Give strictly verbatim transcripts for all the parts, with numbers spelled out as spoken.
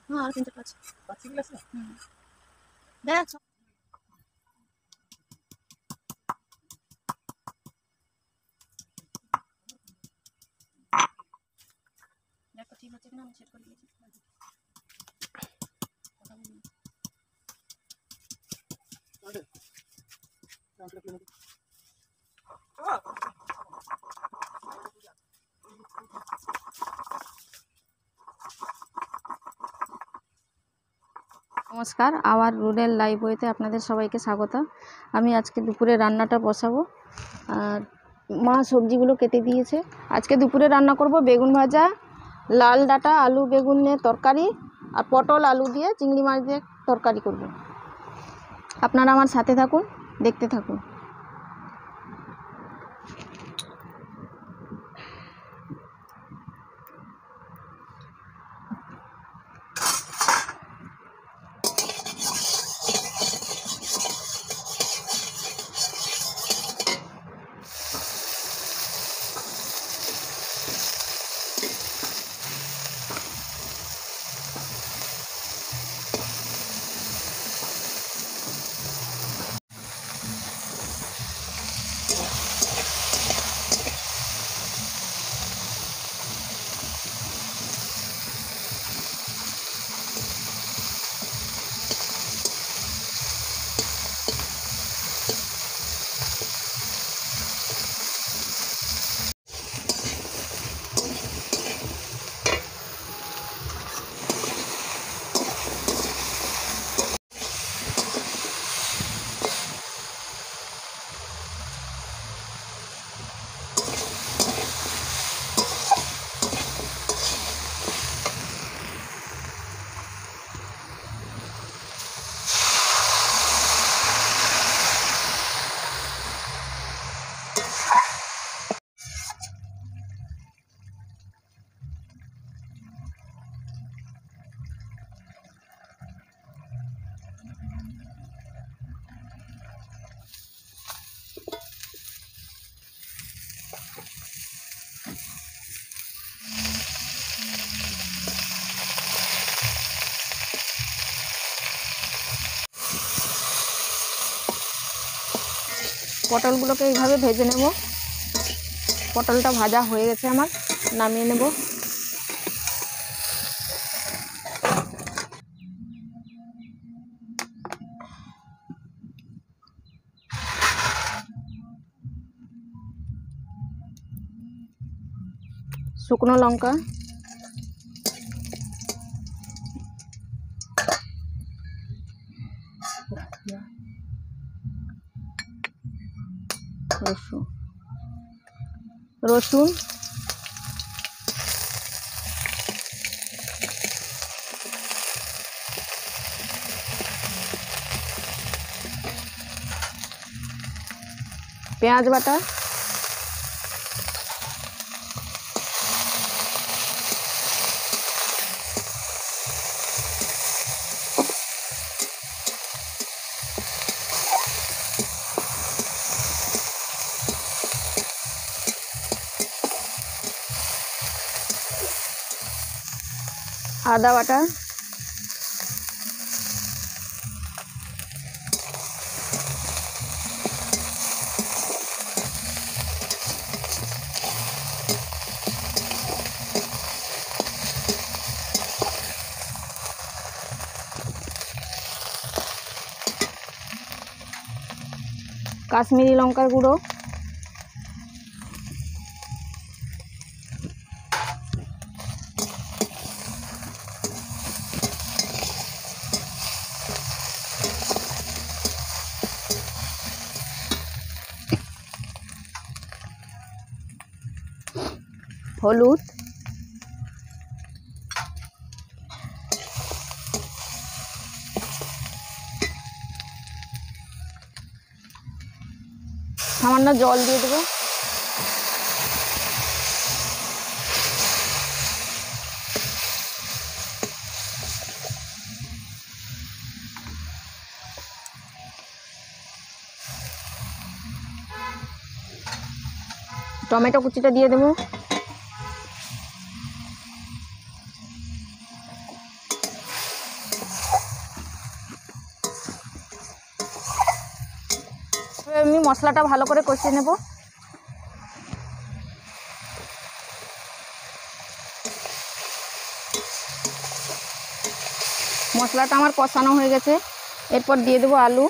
হ্যাঁ আর তিনটে পাঁচ পাঁচ গ্লাস না হুম দেখ দেখো ঠিক আছে কিনা আমি চেক করে দিয়েছি কথা বলি নমস্কার, আওয়ার রুরাল লাইফওয়েতে আপনাদের সবাইকে স্বাগত। আমি আজকে দুপুরে রান্নাটা বসাবো। আর মা সবজিগুলো কেটে দিয়েছে। আজকে দুপুরে রান্না করব বেগুন ভাজা, লাল ডাঁটা আলু বেগুনের তরকারি আর পটল আলু দিয়ে চিংড়ি মাছ দিয়ে তরকারি করব। আপনারা আমার সাথে থাকুন, দেখতে থাকুন। পটলগুলোকে এইভাবে ভেজে নেব। পটলটা ভাজা হয়ে গেছে আমার, নামিয়ে নেব। শুকনো লঙ্কা, রসুন রসুন পেঁয়াজ বাটা, আদা বাটা, কাশ্মীরি লঙ্কার গুঁড়ো, হলুদ, সামান্য জল দিয়ে দেবো। টমেটো কুচিটা দিয়ে দেবো। আমি মশলাটা ভালো করে কষিয়ে নেব। মশলাটা আমার কষানো হয়ে গেছে, এরপর দিয়ে দেবো আলু।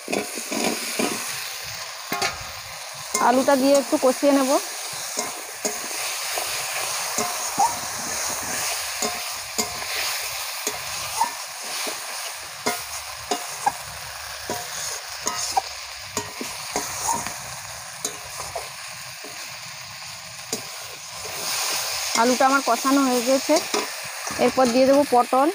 আলুটা দিয়ে একটু কষিয়ে নেব। আলুটা আমার কষানো হয়ে গেছে, এরপর দিয়ে দেবো পটল।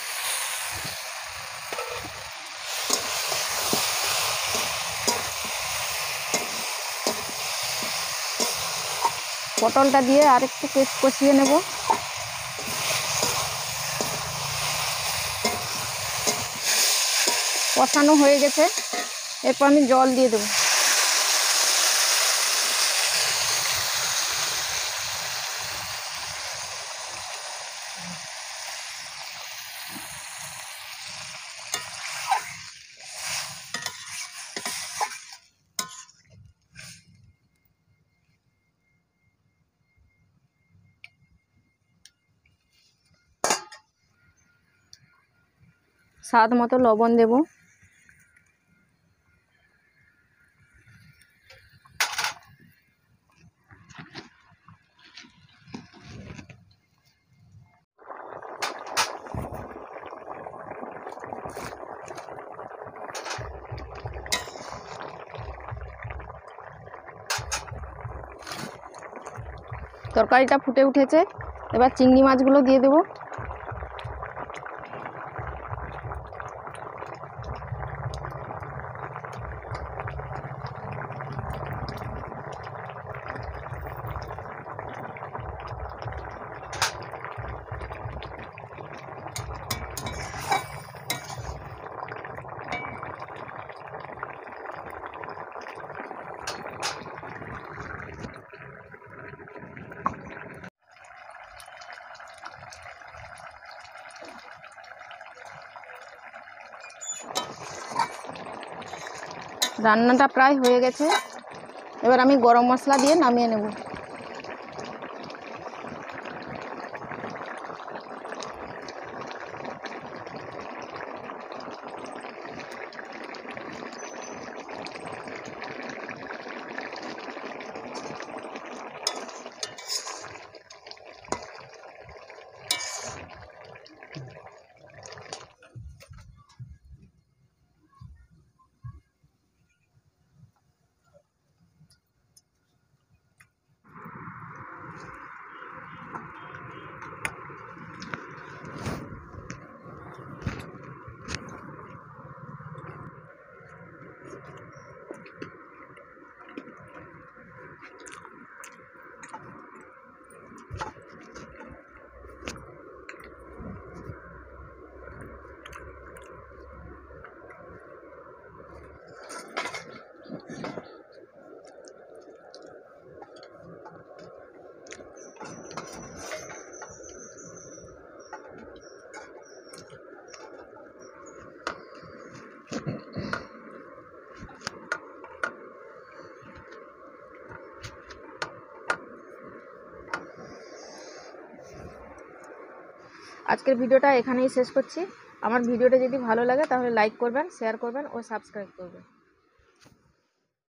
পটলটা দিয়ে আর একটু কষিয়ে নেব। কষানো হয়ে গেছে, এরপর আমি জল দিয়ে দেবো। স্বাদ মতো লবণ দেব। তরকারিটা ফুটে উঠেছে, এবার চিংড়ি মাছগুলো দিয়ে দেবো। রান্নাটা প্রায় হয়ে গেছে, এবার আমি গরম মশলা দিয়ে নামিয়ে নেব। আজকের ভিডিওটা এখানেই শেষ করছি। আমার ভিডিওটা যদি ভালো লাগে তাহলে লাইক করবেন, শেয়ার করবেন ও সাবস্ক্রাইব করবেন।